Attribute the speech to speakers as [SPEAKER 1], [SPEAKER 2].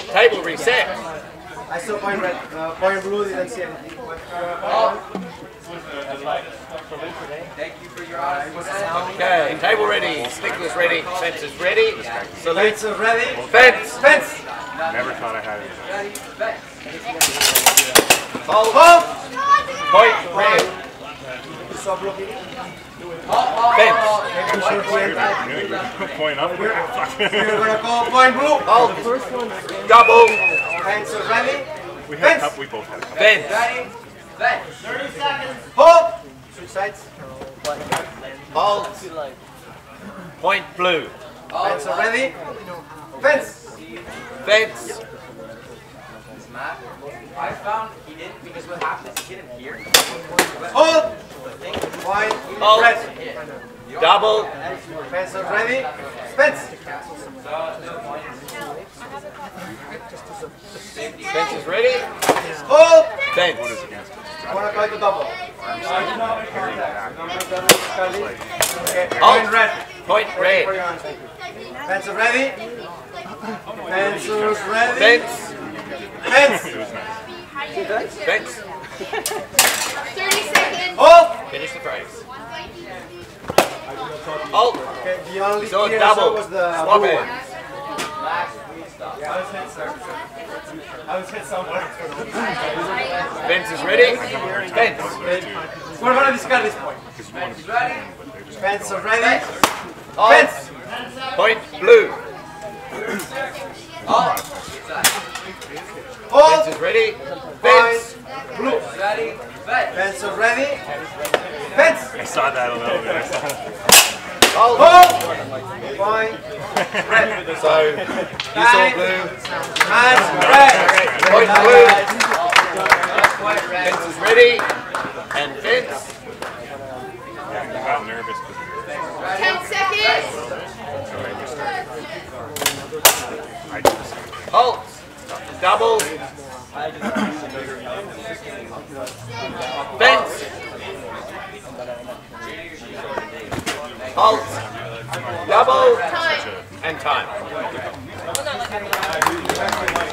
[SPEAKER 1] Table reset.
[SPEAKER 2] I saw point red, point blue didn't see anything.
[SPEAKER 3] Thank you for your honesty.
[SPEAKER 1] Okay, table ready, sticklers ready, fences ready. Salute.
[SPEAKER 2] Fence ready.
[SPEAKER 1] Fence.
[SPEAKER 2] Fence.
[SPEAKER 4] Never thought I had it.
[SPEAKER 1] Hold.
[SPEAKER 2] Hold.
[SPEAKER 1] Point red.
[SPEAKER 2] Stop blocking.
[SPEAKER 1] Fence.
[SPEAKER 4] Point up.
[SPEAKER 2] We're gonna call point blue.
[SPEAKER 1] Hold. Double.
[SPEAKER 2] Fence ready.
[SPEAKER 4] We had cup. We both had cup.
[SPEAKER 1] Fence.
[SPEAKER 2] 30 seconds. Hold. Switch sides.
[SPEAKER 1] Hold. Point blue.
[SPEAKER 2] Fence ready. Fence.
[SPEAKER 1] Fence.
[SPEAKER 3] I found he didn't because what happened is he hit him here.
[SPEAKER 2] Hold. Point
[SPEAKER 1] Hold.
[SPEAKER 2] red.
[SPEAKER 1] Double.
[SPEAKER 2] Fence ready. Fence.
[SPEAKER 1] Fence is ready.
[SPEAKER 2] Hold.
[SPEAKER 1] Fence.
[SPEAKER 2] I want to call it a double. Okay.
[SPEAKER 1] Hold.
[SPEAKER 2] Point red.
[SPEAKER 1] Point red.
[SPEAKER 2] Fence ready. Fence ready.
[SPEAKER 1] Fence.
[SPEAKER 2] Fence.
[SPEAKER 1] Fence.
[SPEAKER 5] 30 seconds.
[SPEAKER 2] Hold.
[SPEAKER 1] Finish the phrase. Hold.
[SPEAKER 2] Okay, the only
[SPEAKER 1] So
[SPEAKER 2] clear
[SPEAKER 1] double.
[SPEAKER 2] answer was the
[SPEAKER 1] Swap
[SPEAKER 2] blue
[SPEAKER 1] it.
[SPEAKER 2] one.
[SPEAKER 6] I was hit somewhere.
[SPEAKER 1] Fence is ready. Fence.
[SPEAKER 2] We're gonna discard this point. Fence ready.
[SPEAKER 1] Hold.
[SPEAKER 2] Fence.
[SPEAKER 1] Point blue.
[SPEAKER 2] Hold.
[SPEAKER 1] Fence is ready. Fence.
[SPEAKER 2] Blue.
[SPEAKER 3] Ready?
[SPEAKER 2] Fence ready. Fence.
[SPEAKER 4] I saw that a little bit. I saw that.
[SPEAKER 1] Hold.
[SPEAKER 2] Hold. Point.
[SPEAKER 1] So you saw blue.
[SPEAKER 2] And red.
[SPEAKER 1] Point blue. Fence is ready. And fence.
[SPEAKER 4] Yeah, you got nervous.
[SPEAKER 5] 10 seconds.
[SPEAKER 4] I just.
[SPEAKER 1] Halt. Double. Fence. Halt. Double.
[SPEAKER 5] Time.
[SPEAKER 1] And time.